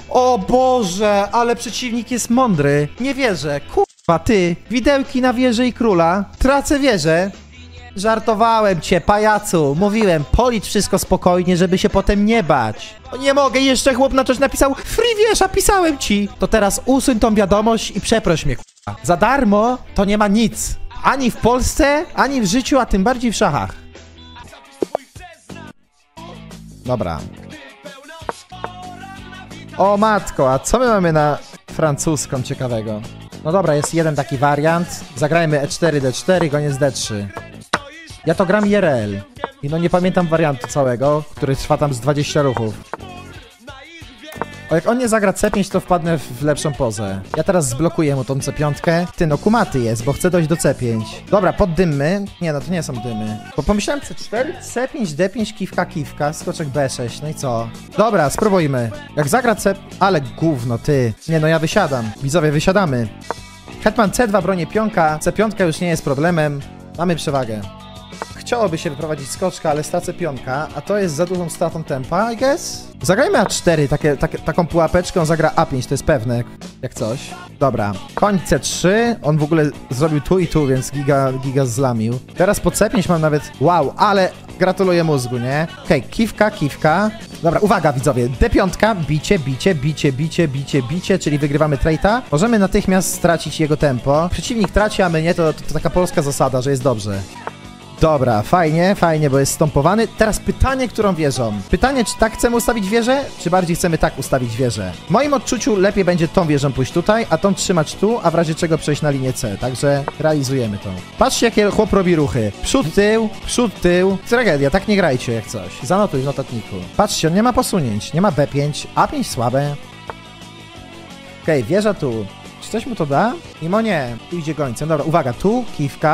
O Boże, ale przeciwnik jest mądry. Nie wierzę. Kurwa, ty. Widełki na wieży i króla. Tracę wieżę. Żartowałem cię, pajacu. Mówiłem, policz wszystko spokojnie, żeby się potem nie bać. O, nie mogę, jeszcze chłop na coś napisał. Free wieża, pisałem ci. To teraz usuń tą wiadomość i przeproś mnie, kurwa. Za darmo to nie ma nic. Ani w Polsce, ani w życiu, a tym bardziej w szachach. Dobra. O matko, a co my mamy na francuską ciekawego? No dobra, jest jeden taki wariant. Zagrajmy E4, D4, koniec D3. Ja to gram IRL. I no nie pamiętam wariantu całego, który trwa tam z 20 ruchów. O, jak on nie zagra C5, to wpadnę w lepszą pozę. Ja teraz zblokuję mu tą C5. Ty, no kumaty jest, bo chcę dojść do C5. Dobra, poddymy. Nie, no to nie są dymy. Bo pomyślałem C4, C5, D5, kiwka, skoczek B6. No i co? Dobra, spróbujmy. Jak zagra C... Ale gówno, ty. Nie, no ja wysiadam. Widzowie, wysiadamy. Hetman C2 broni pionka. C5 już nie jest problemem. Mamy przewagę. Chciałoby się wyprowadzić skoczka, ale stracę pionka, a to jest za dużą stratą tempa, I guess? Zagrajmy A4, taką pułapeczkę, on zagra A5, to jest pewne, jak coś. Dobra, koń C3, on w ogóle zrobił tu i tu, więc giga zlamił. Teraz po C5 mam nawet, wow, ale gratuluję mózgu, nie? Okej, kiwka. Dobra, uwaga widzowie, D5, bicie, czyli wygrywamy trade'a. Możemy natychmiast stracić jego tempo. Przeciwnik traci, a my nie, to taka polska zasada, że jest dobrze. Dobra, fajnie, bo jest stompowany. Teraz pytanie, którą wieżą. Pytanie, czy tak chcemy ustawić wieżę, czy bardziej chcemy tak ustawić wieżę. W moim odczuciu lepiej będzie tą wieżą pójść tutaj, a tą trzymać tu, a w razie czego przejść na linię C. Także realizujemy to. Patrzcie, jakie chłop robi ruchy. Przód, tył. Tragedia, tak nie grajcie jak coś. Zanotuj w notatniku. Patrzcie, on nie ma posunięć, nie ma B5, A5 słabe. Okej, wieża tu. Czy coś mu to da? Mimo nie. Tu idzie gońcem. Dobra, uwaga, tu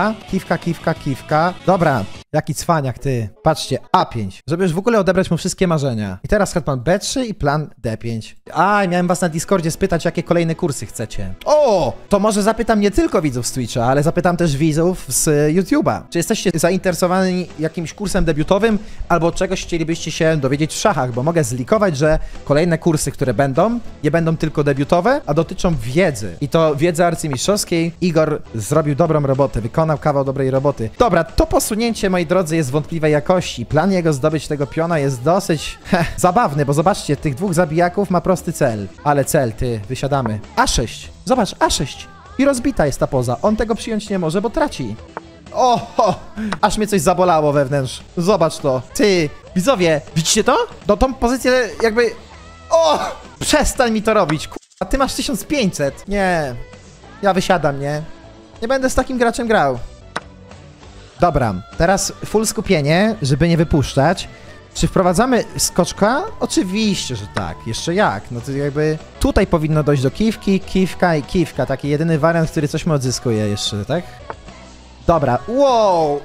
kiwka. Dobra, jaki cwaniak, ty. Patrzcie, A5, żeby już w ogóle odebrać mu wszystkie marzenia. I teraz hetman B3 i plan D5. A, miałem was na Discordzie spytać, jakie kolejne kursy chcecie. O, to może zapytam nie tylko widzów z Twitcha, ale zapytam też widzów z YouTube'a. Czy jesteście zainteresowani jakimś kursem debiutowym, albo czegoś chcielibyście się dowiedzieć w szachach, bo mogę zlikować, że kolejne kursy, które będą, nie będą tylko debiutowe, a dotyczą wiedzy. I to wiedzy arcymistrzowskiej. Igor zrobił dobrą robotę, wykonał kawał dobrej roboty. Dobra, to posunięcie, moi drodzy, jest wątpliwej jakości. Plan jego zdobyć tego piona jest dosyć zabawny, bo zobaczcie, tych dwóch zabijaków ma prosty cel. Ale cel, ty, wysiadamy. A6, zobacz, A6. I rozbita jest ta poza. On tego przyjąć nie może, bo traci. Oho, aż mnie coś zabolało wewnątrz. Zobacz to. Ty, widzowie, widzicie to? No tą pozycję jakby... O, przestań mi to robić, a ty masz 1500. Nie, ja wysiadam, nie? Nie będę z takim graczem grał. Dobra, teraz full skupienie, żeby nie wypuszczać. Czy wprowadzamy skoczka? Oczywiście, że tak. Jeszcze jak? No to jakby tutaj powinno dojść do kiwka. Taki jedyny wariant, który coś mu odzyskuje jeszcze, tak? Dobra, wow.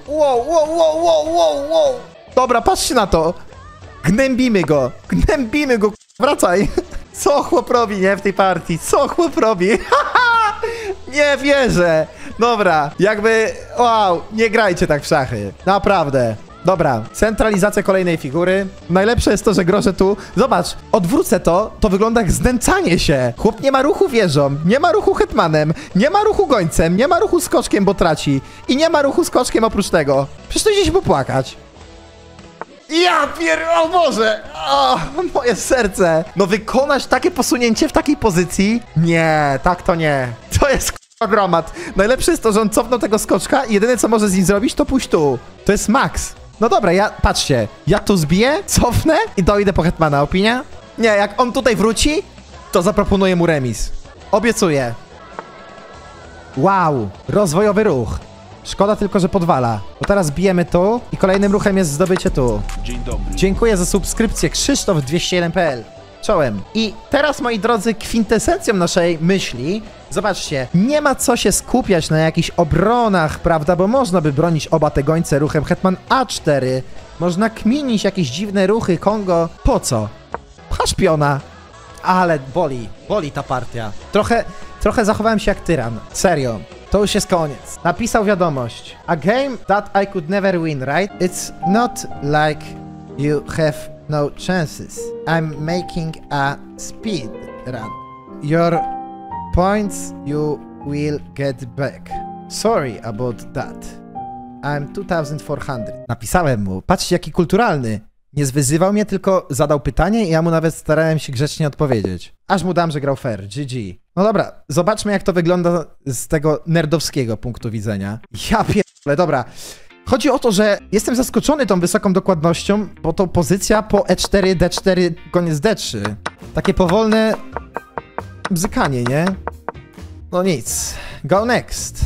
Dobra, patrzcie na to. Gnębimy go, wracaj. Co chłop robi, nie, w tej partii? Co chłop robi? Nie wierzę. Dobra, jakby, wow, nie grajcie tak w szachy. Naprawdę. Dobra, centralizacja kolejnej figury. Najlepsze jest to, że grożę tu. Zobacz, odwrócę to, to wygląda jak znęcanie się. Chłop nie ma ruchu wieżą, nie ma ruchu hetmanem, nie ma ruchu gońcem, nie ma ruchu skoczkiem, bo traci. I nie ma ruchu skoczkiem oprócz tego. Przecież to idzie się popłakać. Ja o Boże! O, moje serce! No wykonać takie posunięcie w takiej pozycji? Nie, tak to nie. To jest dramat. Najlepsze jest to, że on cofnął tego skoczka i jedyne co może z nim zrobić, to pójść tu. To jest max. No dobra, patrzcie, ja tu zbiję, cofnę i dojdę po hetmana. Opinia? Nie, jak on tutaj wróci, to zaproponuję mu remis. Obiecuję. Wow, rozwojowy ruch. Szkoda tylko, że podwala. Bo teraz bijemy tu i kolejnym ruchem jest zdobycie tu. Dzień dobry. Dziękuję za subskrypcję. Krzysztof201.pl. Czołem. I teraz, moi drodzy, kwintesencją naszej myśli, zobaczcie, nie ma co się skupiać na jakichś obronach, prawda, bo można by bronić oba te gońce ruchem hetman A4. Można kminić jakieś dziwne ruchy, Kongo. Po co? Pcha szpiona. Ale boli ta partia. Trochę zachowałem się jak tyran. Serio. To już jest koniec. Napisał wiadomość. A game that I could never win, right? It's not like you have no chances. I'm making a speed. run. Your points you will get back. Sorry about that. I'm 2400. Napisałem mu. Patrzcie, jaki kulturalny. Nie zwyzywał mnie, tylko zadał pytanie i ja mu nawet starałem się grzecznie odpowiedzieć. Aż mu dam, że grał fair. GG. No dobra, zobaczmy jak to wygląda z tego nerdowskiego punktu widzenia. Ja pierdolę, dobra. Chodzi o to, że jestem zaskoczony tą wysoką dokładnością, bo to pozycja po E4, D4, koniec D3. Takie powolne bzykanie, nie? No nic. Go next.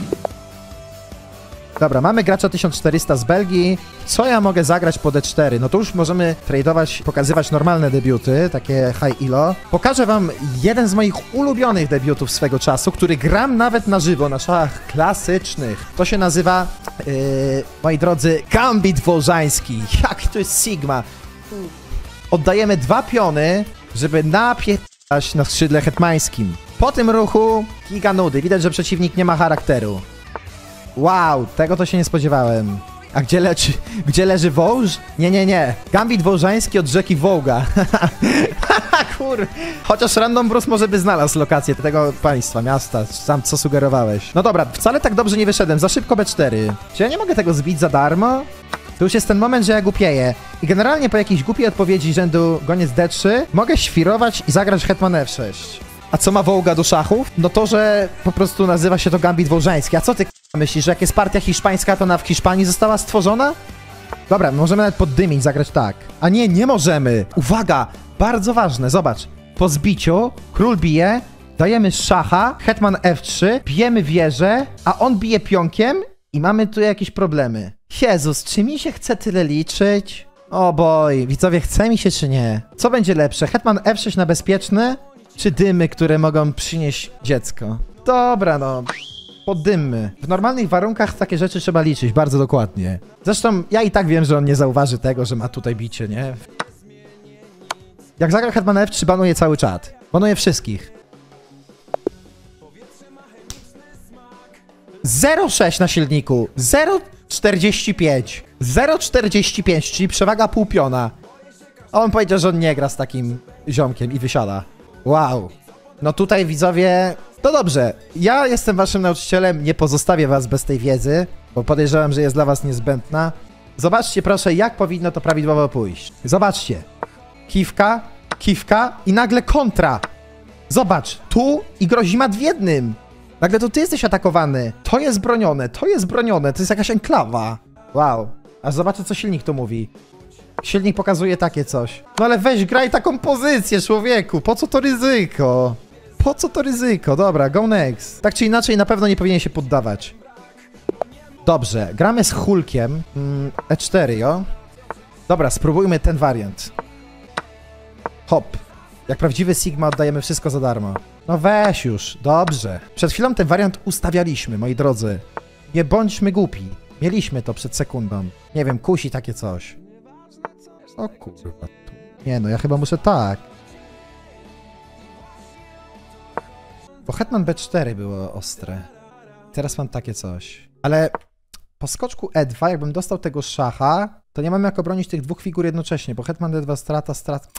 Dobra, mamy gracza 1400 z Belgii. Co ja mogę zagrać po D4? No to już możemy tradeować, pokazywać normalne debiuty, takie high elo. Pokażę wam jeden z moich ulubionych debiutów swego czasu, który gram nawet na żywo, na szachach klasycznych. To się nazywa, moi drodzy, Gambit Wołżański. Jak to jest Sigma. Oddajemy 2 piony, żeby napierdać na skrzydle hetmańskim. Po tym ruchu giga nudy. Widać, że przeciwnik nie ma charakteru. Wow, tego to się nie spodziewałem. A gdzie leży Wołż? Nie. Gambit Wołżański od rzeki Wołga. Kur... Chociaż Random Bruce może by znalazł lokację tego państwa, miasta, sam co sugerowałeś. No dobra, wcale tak dobrze nie wyszedłem. Za szybko B4. Czy ja nie mogę tego zbić za darmo? To już jest ten moment, że ja głupieję. I generalnie po jakiejś głupiej odpowiedzi rzędu goniec D3 mogę świrować i zagrać hetman F6. A co ma Wołga do szachów? No to, że po prostu nazywa się to Gambit Wołżański. A co ty myślisz, że jak jest partia hiszpańska, to ona w Hiszpanii została stworzona? Dobra, możemy nawet poddymić, zagrać tak. A nie możemy. Uwaga, bardzo ważne, zobacz. Po zbiciu król bije, dajemy szacha, hetman F3, bijemy wieżę, a on bije pionkiem i mamy tu jakieś problemy. Jezus, czy mi się chce tyle liczyć? O boj, widzowie, chce mi się czy nie? Co będzie lepsze, hetman F6 na bezpieczny? Czy dymy, które mogą przynieść dziecko? Dobra, no. Poddymy. W normalnych warunkach takie rzeczy trzeba liczyć bardzo dokładnie. Zresztą ja i tak wiem, że on nie zauważy tego, że ma tutaj bicie, nie? Jak zagra hetman F3, banuje cały czat. Banuje wszystkich. 0,6 na silniku. 0,45. 0,45, czyli przewaga pół piona. A on powiedział, że on nie gra z takim ziomkiem i wysiada. Wow. No tutaj widzowie... To dobrze. Ja jestem waszym nauczycielem, nie pozostawię was bez tej wiedzy, bo podejrzewam, że jest dla was niezbędna. Zobaczcie proszę, jak powinno to prawidłowo pójść. Zobaczcie. Kiwka i nagle kontra. Zobacz, tu i Grozima w jednym. Nagle to ty jesteś atakowany. To jest bronione, to jest jakaś enklawa. Wow. Aż zobaczę, co silnik tu mówi. Silnik pokazuje takie coś. No ale weź, graj taką pozycję, człowieku. Po co to ryzyko? Po co to ryzyko? Dobra, go next. Tak czy inaczej, na pewno nie powinien się poddawać. Dobrze, gramy z Hulkiem. E4, jo? Dobra, spróbujmy ten wariant. Hop. Jak prawdziwy Sigma oddajemy wszystko za darmo. No weź już, dobrze. Przed chwilą ten wariant ustawialiśmy, moi drodzy. Nie bądźmy głupi. Mieliśmy to przed sekundą. Nie wiem, kusi takie coś. O kurwa. Nie no, ja chyba muszę tak. Bo hetman B4 było ostre. Teraz mam takie coś. Ale po skoczku E2, jakbym dostał tego szacha, to nie mam jak obronić tych dwóch figur jednocześnie, bo hetman D2 strata.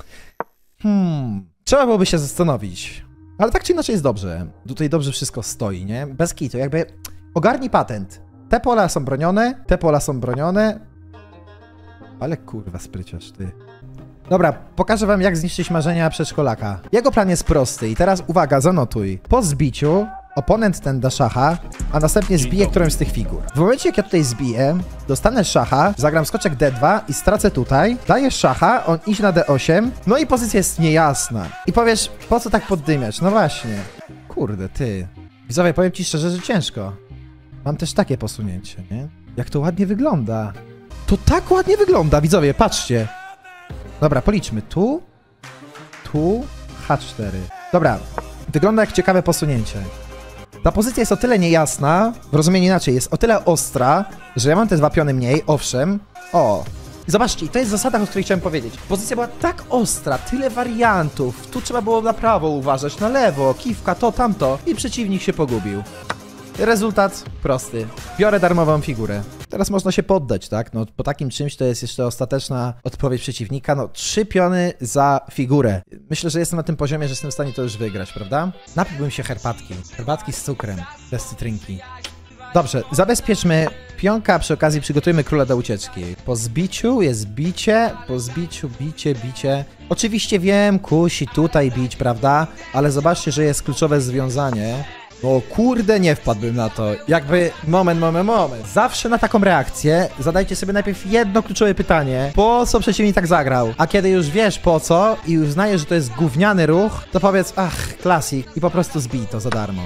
Trzeba byłoby się zastanowić. Ale tak czy inaczej jest dobrze. Tutaj dobrze wszystko stoi, nie? Bez kitu, jakby ogarnij patent. Te pola są bronione, te pola są bronione. Ale kurwa spryciarz, ty. Dobra, pokażę wam, jak zniszczyć marzenia przedszkolaka. Jego plan jest prosty i teraz uwaga, zanotuj. Po zbiciu oponent ten da szacha, a następnie zbije którąś z tych figur. W momencie, jak ja tutaj zbiję, dostanę szacha, zagram skoczek D2 i stracę tutaj, daję szacha, on idzie na D8, no i pozycja jest niejasna. I powiesz, po co tak poddymiać? No właśnie. Kurde, ty. Widzowie, powiem ci szczerze, że ciężko. Mam też takie posunięcie, nie? Jak to ładnie wygląda. To tak ładnie wygląda, widzowie, patrzcie. Dobra, policzmy. Tu, H4. Dobra, wygląda jak ciekawe posunięcie. Ta pozycja jest o tyle niejasna, w rozumieniu inaczej, jest o tyle ostra, że ja mam te dwa piony mniej, owszem. O, i zobaczcie, i to jest zasada, o której chciałem powiedzieć. Pozycja była tak ostra, tyle wariantów. Tu trzeba było na prawo uważać, na lewo, kiwka, to, tamto. I przeciwnik się pogubił. Rezultat prosty. Biorę darmową figurę. Teraz można się poddać, tak? No po takim czymś to jest jeszcze ostateczna odpowiedź przeciwnika. No 3 piony za figurę. Myślę, że jestem na tym poziomie, że jestem w stanie to już wygrać, prawda? Napiłbym się herbatki. Herbatki z cukrem, bez cytrynki. Dobrze, zabezpieczmy pionka, a przy okazji przygotujmy króla do ucieczki. Po zbiciu jest bicie, po zbiciu bicie. Oczywiście wiem, kusi tutaj bić, prawda? Ale zobaczcie, że jest kluczowe związanie. O kurde, nie wpadłbym na to. Jakby, moment. Zawsze na taką reakcję zadajcie sobie najpierw jedno kluczowe pytanie. Po co przeciwnik tak zagrał? A kiedy już wiesz po co i uznajesz, że to jest gówniany ruch, to powiedz, ach, klasik i po prostu zbij to za darmo.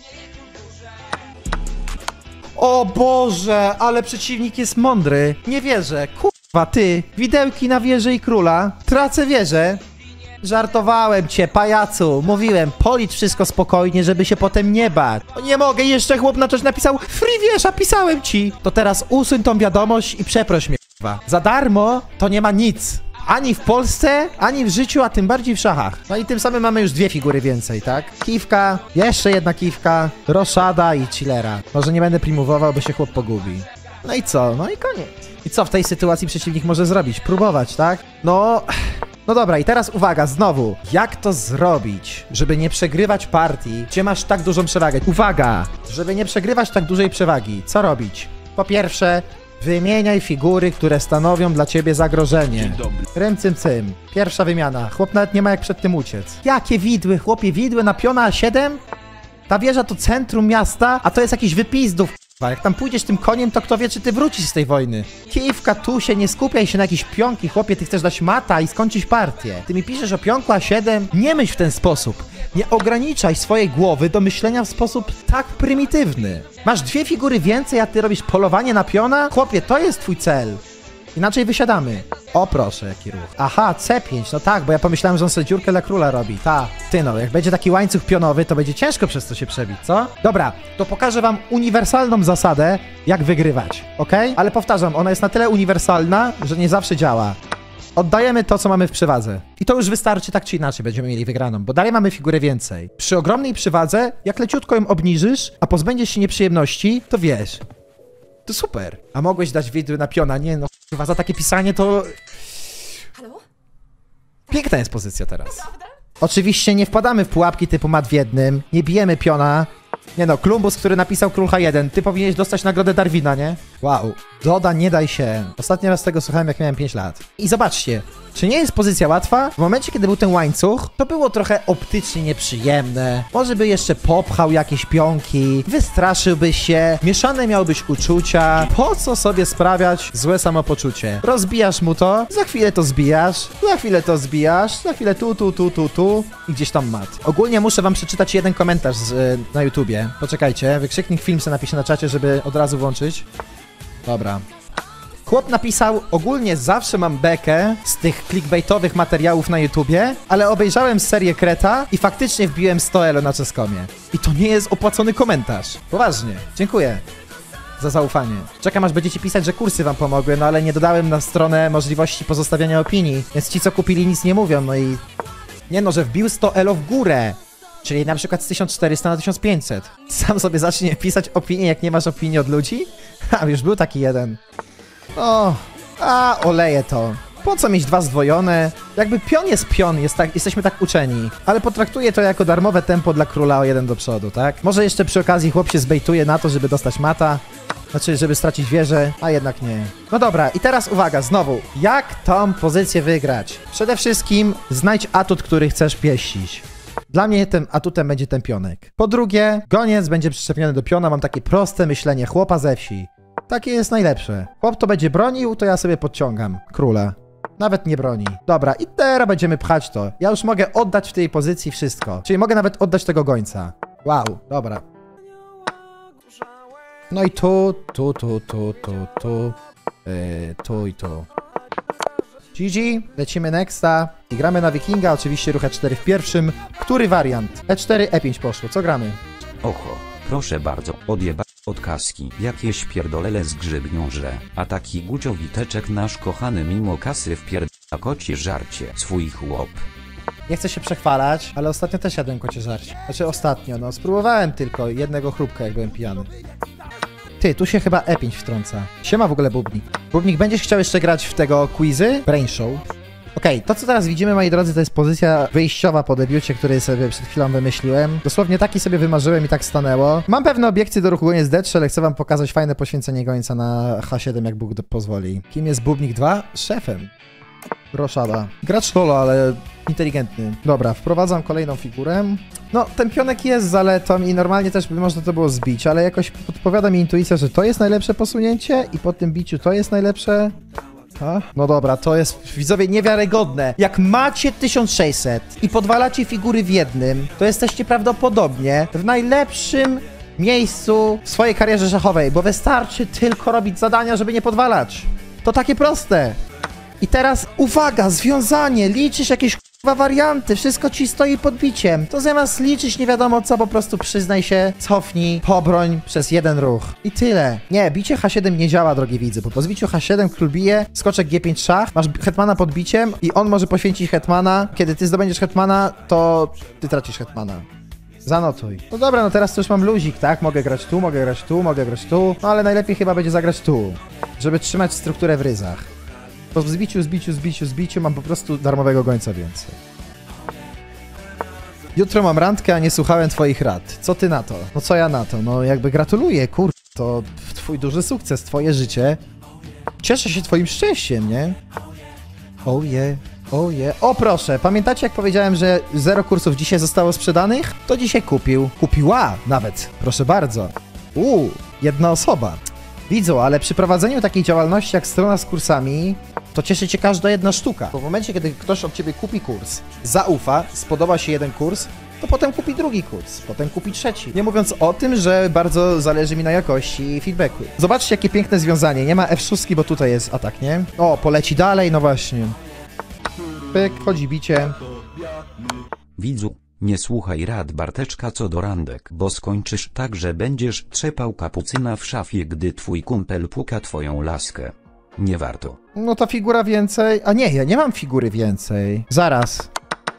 O Boże, ale przeciwnik jest mądry. Nie wierzę. Kurwa, ty. Widełki na wieży i króla. Tracę wieżę. Żartowałem cię, pajacu. Mówiłem, policz wszystko spokojnie, żeby się potem nie bać. O, nie mogę, jeszcze chłop na coś napisał. Free wieża, pisałem ci. To teraz usuń tą wiadomość i przeproś mnie, kurwa. Za darmo to nie ma nic. Ani w Polsce, ani w życiu, a tym bardziej w szachach. No i tym samym mamy już 2 figury więcej, tak? Kiwka, jeszcze jedna kiwka, roszada i chillera. Może nie będę primowował, bo się chłop pogubi. No i co? No i koniec. I co w tej sytuacji przeciwnik może zrobić? Próbować, tak? No dobra, i teraz uwaga, znowu. Jak to zrobić, żeby nie przegrywać partii, gdzie masz tak dużą przewagę? Uwaga! Żeby nie przegrywać tak dużej przewagi, co robić? Po pierwsze, wymieniaj figury, które stanowią dla ciebie zagrożenie. Rym cym cym. Pierwsza wymiana. Chłop nawet nie ma jak przed tym uciec. Jakie widły, chłopie, widły na piona A7? Ta wieża to centrum miasta, a to jest jakiś wypizdów. Jak tam pójdziesz tym koniem, to kto wie, czy ty wrócisz z tej wojny. Kiwka, tu się nie skupiaj się na jakieś pionki, chłopie, ty chcesz dać mata i skończyć partię. Ty mi piszesz o pionku A7? Nie myśl w ten sposób. Nie ograniczaj swojej głowy do myślenia w sposób tak prymitywny. Masz 2 figury więcej, a ty robisz polowanie na piona? Chłopie, to jest twój cel. Inaczej wysiadamy. O proszę, jaki ruch. Aha, C5, no tak, bo ja pomyślałem, że on sobie dziurkę dla króla robi. Ta, ty no, jak będzie taki łańcuch pionowy, to będzie ciężko przez to się przebić, co? Dobra, to pokażę wam uniwersalną zasadę, jak wygrywać, ok? Ale powtarzam, ona jest na tyle uniwersalna, że nie zawsze działa. Oddajemy to, co mamy w przewadze. I to już wystarczy, tak czy inaczej będziemy mieli wygraną, bo dalej mamy figurę więcej. Przy ogromnej przewadze, jak leciutko ją obniżysz, a pozbędziesz się nieprzyjemności, to wiesz. To super. A mogłeś dać widły na piona, nie no, chyba za takie pisanie to... Halo? Piękna jest pozycja teraz. Oczywiście nie wpadamy w pułapki typu mat w jednym, nie bijemy piona. Nie no, Klumbus, który napisał Król H1, ty powinieneś dostać nagrodę Darwina, nie? Wow, Doda, nie daj się. Ostatni raz tego słuchałem, jak miałem 5 lat. I zobaczcie, czy nie jest pozycja łatwa? W momencie, kiedy był ten łańcuch, to było trochę optycznie nieprzyjemne. Może by jeszcze popchał jakieś pionki, wystraszyłbyś się, mieszane miałbyś uczucia. Po co sobie sprawiać złe samopoczucie? Rozbijasz mu to, za chwilę to zbijasz, za chwilę to zbijasz, za chwilę tu i gdzieś tam mat. Ogólnie muszę wam przeczytać jeden komentarz na YouTubie. Poczekajcie, wykrzyknik film se napiszę na czacie, żeby od razu włączyć. Dobra. Chłop napisał, ogólnie zawsze mam bekę z tych clickbaitowych materiałów na YouTubie, ale obejrzałem serię Kreta i faktycznie wbiłem 100 elo na Czeskomie. I to nie jest opłacony komentarz. Poważnie. Dziękuję za zaufanie. Czekam, aż będziecie pisać, że kursy wam pomogły, no ale nie dodałem na stronę możliwości pozostawiania opinii, więc ci, co kupili, nic nie mówią, no i... Nie no, że wbił 100 elo w górę. Czyli na przykład z 1400 na 1500. Sam sobie zacznie pisać opinię, jak nie masz opinii od ludzi? A już był taki jeden. O, oleję to. Po co mieć 2 zdwojone? Jakby pion, jesteśmy tak uczeni. Ale potraktuję to jako darmowe tempo dla króla o 1 do przodu, tak? Może jeszcze przy okazji chłop się zbejtuje na to, żeby dostać mata. Znaczy, żeby stracić wieżę, a jednak nie. No dobra, i teraz uwaga, znowu. Jak tą pozycję wygrać? Przede wszystkim znajdź atut, który chcesz pieścić. Dla mnie tym atutem będzie ten pionek. Po drugie, goniec będzie przyczepiony do piona. Mam takie proste myślenie chłopa ze wsi. Takie jest najlepsze. Chłop to będzie bronił, to ja sobie podciągam króla. Nawet nie broni. Dobra, i teraz będziemy pchać to. Ja już mogę oddać w tej pozycji wszystko. Czyli mogę nawet oddać tego gońca. Wow, dobra. No i tu i tu. GG, lecimy nexta i gramy na Wikinga, oczywiście ruch E4 w pierwszym. Który wariant? E4, E5 poszło, co gramy? Oho, proszę bardzo, od kaski. Jakieś pierdolele z grzybniąże, a taki guciowiteczek nasz kochany mimo kasy wpierda kocie żarcie swój chłop. Nie chcę się przechwalać, ale ostatnio też jadłem kocie żarcie. Znaczy ostatnio, no spróbowałem tylko jednego chrupka, jak byłem pijany. Ty, tu się chyba E5 wtrąca. Siema w ogóle Bubnik. Bubnik, będziesz chciał jeszcze grać w tego quizy? Brain Show. Okej, to co teraz widzimy, moi drodzy, to jest pozycja wyjściowa po debiucie, który sobie przed chwilą wymyśliłem. Dosłownie taki sobie wymarzyłem i tak stanęło. Mam pewne obiekcje do ruchu goniec D3, ale chcę wam pokazać fajne poświęcenie gońca na H7, jak Bóg pozwoli. Kim jest Bubnik 2? Szefem. Roszada. Gracz solo, ale inteligentny. Dobra, wprowadzam kolejną figurę. No, ten pionek jest zaletą i normalnie też by można to było zbić, ale jakoś podpowiada mi intuicja, że to jest najlepsze posunięcie i po tym biciu to jest najlepsze. A? No dobra, to jest, widzowie, niewiarygodne. Jak macie 1600 i podwalacie figury w jednym, to jesteście prawdopodobnie w najlepszym miejscu w swojej karierze szachowej, bo wystarczy tylko robić zadania, żeby nie podwalać. To takie proste. I teraz, uwaga, związanie, liczysz jakieś warianty, wszystko ci stoi pod biciem. To zamiast liczyć nie wiadomo co, po prostu przyznaj się, cofnij, pobroń przez jeden ruch. I tyle. Nie, bicie H7 nie działa, drogie widzy, bo po zbiciu H7 król bije, skoczek G5 szach, masz hetmana pod biciem i on może poświęcić hetmana. Kiedy ty zdobędziesz hetmana, to ty tracisz hetmana. Zanotuj. No dobra, no teraz to już mam luzik, tak? Mogę grać tu, mogę grać tu, mogę grać tu, no ale najlepiej chyba będzie zagrać tu, żeby trzymać strukturę w ryzach. Po zbiciu mam po prostu darmowego gońca więcej. Jutro mam randkę, a nie słuchałem twoich rad. Co ty na to? No co ja na to? No jakby gratuluję, kur... To twój duży sukces, twoje życie. Cieszę się twoim szczęściem, nie? Oh yeah, oh yeah. O proszę, pamiętacie jak powiedziałem, że 0 kursów dzisiaj zostało sprzedanych? To dzisiaj kupił. Kupiła nawet, proszę bardzo. Jedna osoba. Widzą, ale przy prowadzeniu takiej działalności jak strona z kursami, to cieszy cię każda jedna sztuka. Bo w momencie, kiedy ktoś od ciebie kupi kurs, zaufa, spodoba się jeden kurs, to potem kupi drugi kurs, potem kupi trzeci. Nie mówiąc o tym, że bardzo zależy mi na jakości feedbacku. Zobaczcie, jakie piękne związanie. Nie ma F6, bo tutaj jest atak, nie? O, poleci dalej, no właśnie. Pyk, wchodzi bicie. Widzu, nie słuchaj rad Barteczka co do randek, bo skończysz tak, że będziesz trzepał kapucyna w szafie, gdy twój kumpel puka twoją laskę. Nie warto. No to figura więcej. A nie, ja nie mam figury więcej. Zaraz.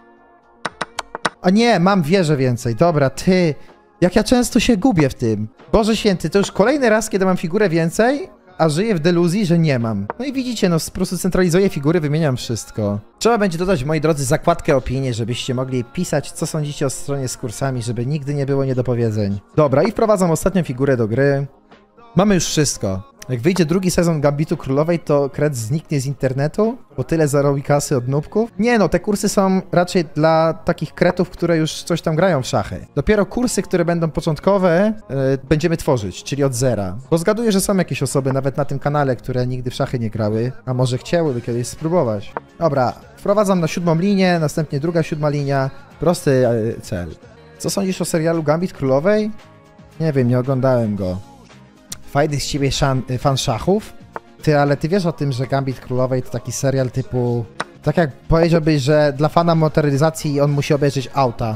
A nie, mam wieżę więcej. Dobra, ty. Jak ja często się gubię w tym. Boże święty, to już kolejny raz, kiedy mam figurę więcej, a żyję w deluzji, że nie mam. No i widzicie, no po prostu centralizuję figury, wymieniam wszystko. Trzeba będzie dodać, moi drodzy, zakładkę opinii, żebyście mogli pisać, co sądzicie o stronie z kursami, żeby nigdy nie było niedopowiedzeń. Dobra, i wprowadzam ostatnią figurę do gry. Mamy już wszystko. Jak wyjdzie drugi sezon Gambitu Królowej, to kret zniknie z internetu, bo tyle zarobi kasy od nubków. Nie no, te kursy są raczej dla takich kretów, które już coś tam grają w szachy. Dopiero kursy, które będą początkowe, będziemy tworzyć, czyli od zera. Bo zgaduję, że są jakieś osoby nawet na tym kanale, które nigdy w szachy nie grały, a może chciałyby kiedyś spróbować. Dobra, wprowadzam na 7. linię, następnie druga 7. linia. Prosty cel. Co sądzisz o serialu Gambit Królowej? Nie wiem, nie oglądałem go. Fajny z ciebie fan szachów? Ty, ale ty wiesz o tym, że Gambit Królowej to taki serial typu... Tak jak powiedziałbyś, że dla fana motoryzacji on musi obejrzeć auta.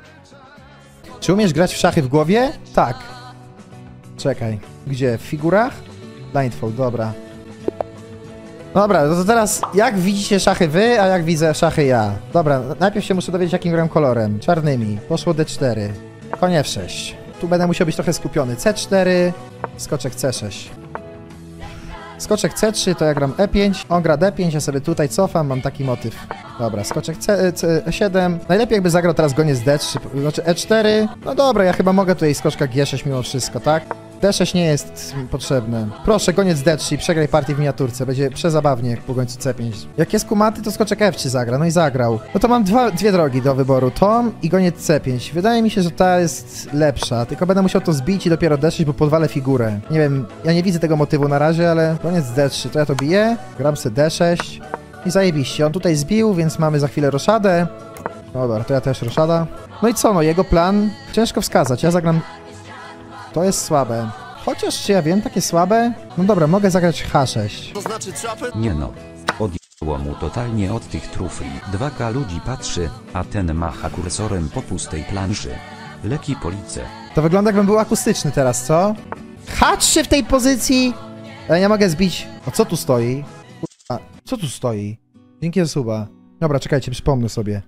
Czy umiesz grać w szachy w głowie? Tak. Czekaj. Gdzie? W figurach? Blindfold, dobra. Dobra, no to teraz jak widzicie szachy wy, a jak widzę szachy ja? Dobra, najpierw się muszę dowiedzieć, jakim gram kolorem. Czarnymi. Poszło D4. Konie F6. Tu będę musiał być trochę skupiony. C4, skoczek C6. Skoczek C3, to ja gram E5, on gra D5, ja sobie tutaj cofam, mam taki motyw. Dobra, skoczek E7. Najlepiej jakby zagrał teraz goniec D3, znaczy E4. No dobra, ja chyba mogę tutaj skoczka G6 mimo wszystko, tak? D6 nie jest potrzebne. Proszę, goniec D3 i przegraj partię w miniaturce. Będzie przezabawnie jak po gońcu C5. Jak jest kumaty, to skoczek F3 zagra. No i zagrał. No to mam dwie drogi do wyboru. Tom i goniec C5. Wydaje mi się, że ta jest lepsza. Tylko będę musiał to zbić i dopiero D6, bo podwalę figurę. Nie wiem, ja nie widzę tego motywu na razie, ale goniec D3. To ja to biję. Gram sobie D6. I zajebiście. On tutaj zbił, więc mamy za chwilę roszadę. Dobra, to ja też roszada. No i co, no jego plan? Ciężko wskazać. Ja zagram... To jest słabe. Chociaż, czy ja wiem, takie słabe? No dobra, mogę zagrać H6. To znaczy trapę? Nie no. Odjęło mu totalnie od tych trufli. 2K ludzi patrzy, a ten macha kursorem po pustej planszy. Leki police. To wygląda, jakbym był akustyczny teraz, co? H3 w tej pozycji! Ale nie mogę zbić... O, co tu stoi? Kurwa, co tu stoi? Dzięki za suba. Dobra, czekajcie, przypomnę sobie.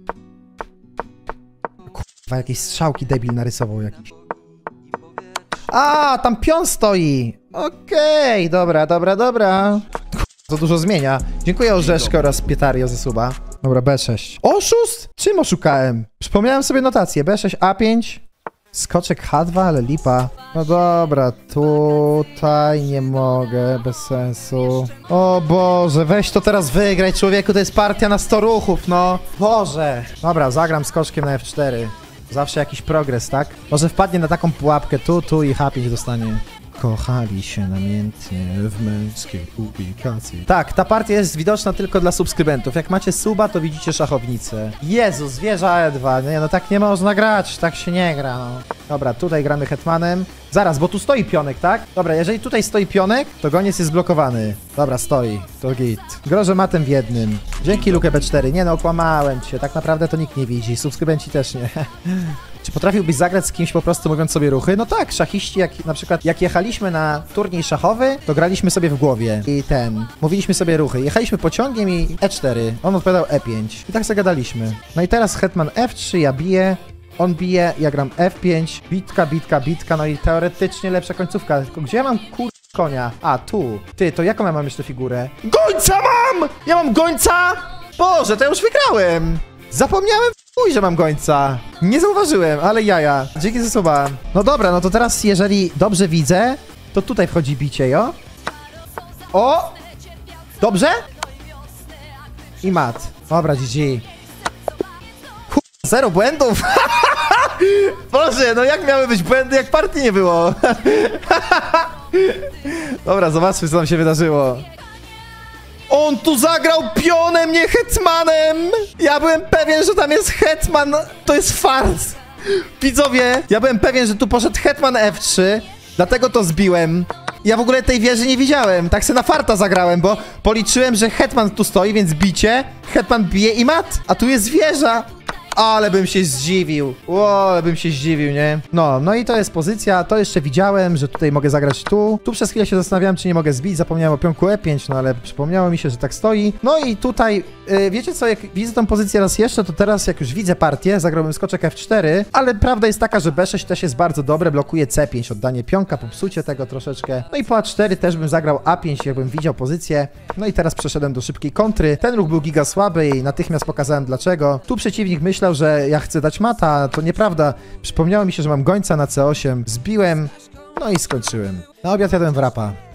Kurwa, jakieś strzałki debil narysował jakiś. A, tam pion stoi. Okej, dobra. To dużo zmienia. Dziękuję Orzeszko oraz Pietario za suba. Dobra, B6. Oszust? Czym oszukałem? Przypomniałem sobie notację. B6, A5. Skoczek H2, ale lipa. No dobra, tutaj nie mogę, bez sensu. O Boże, weź to teraz wygraj, człowieku, to jest partia na 100 ruchów, no. Boże. Dobra, zagram skoczkiem na F4. Zawsze jakiś progres, tak? Może wpadnie na taką pułapkę tu i H5 dostanie. Kochali się namiętnie w męskiej publikacji. Tak, ta partia jest widoczna tylko dla subskrybentów. Jak macie suba, to widzicie szachownicę. Jezus, wieża E2. Nie, no tak nie można grać, tak się nie gra, no. Dobra, tutaj gramy hetmanem. Zaraz, bo tu stoi pionek, tak? Dobra, jeżeli tutaj stoi pionek, to goniec jest blokowany. Dobra, stoi, to git. Grożę matem w jednym. Dzięki Luke B4. Nie no, okłamałem cię. Tak naprawdę to nikt nie widzi, subskrybenci też nie. Czy potrafiłbyś zagrać z kimś po prostu mówiąc sobie ruchy? No tak, szachiści, jak na przykład jak jechaliśmy na turniej szachowy, to graliśmy sobie w głowie i mówiliśmy sobie ruchy. Jechaliśmy pociągiem i E4, on odpowiadał E5 i tak zagadaliśmy. No i teraz hetman F3, ja biję, on bije, ja gram F5, bitka, no i teoretycznie lepsza końcówka. Tylko gdzie ja mam konia? A, tu. Ty, to jaką ja mam jeszcze figurę? Gońca mam! Ja mam gońca! Boże, to ja już wygrałem! Zapomniałem że mam gońca. Nie zauważyłem, ale jaja. Dzięki za słowa. No dobra, no to teraz jeżeli dobrze widzę, to tutaj wchodzi bicie, jo? O! Dobrze? I mat. Dobra, GG. Zero błędów. Boże, no jak miały być błędy, jak partii nie było? Dobra, zobaczmy, co tam się wydarzyło. On tu zagrał pionem, nie hetmanem! Ja byłem pewien, że tam jest hetman. To jest fars. Widzowie, ja byłem pewien, że tu poszedł hetman F3, dlatego to zbiłem. Ja w ogóle tej wieży nie widziałem. Tak se na farta zagrałem, bo policzyłem, że hetman tu stoi, więc bicie. Hetman bije i mat. A tu jest wieża. Ale bym się zdziwił. Ale bym się zdziwił, nie? No i to jest pozycja. To jeszcze widziałem, że tutaj mogę zagrać tu. Tu przez chwilę się zastanawiałem, czy nie mogę zbić. Zapomniałem o pionku E5, no ale przypomniało mi się, że tak stoi. No i tutaj, wiecie co, jak widzę tą pozycję raz jeszcze, to teraz jak już widzę partię, zagrałbym skoczek F4, ale prawda jest taka, że B6 też jest bardzo dobre, blokuje C5, oddanie pionka, popsucie tego troszeczkę. No i po A4 też bym zagrał A5, jakbym widział pozycję. No i teraz przeszedłem do szybkiej kontry. Ten ruch był giga słaby i natychmiast pokazałem dlaczego. Tu przeciwnik myślał, że ja chcę dać mata, to nieprawda. Przypomniało mi się, że mam gońca na C8, zbiłem, no i skończyłem. Na obiad jadłem wrapa.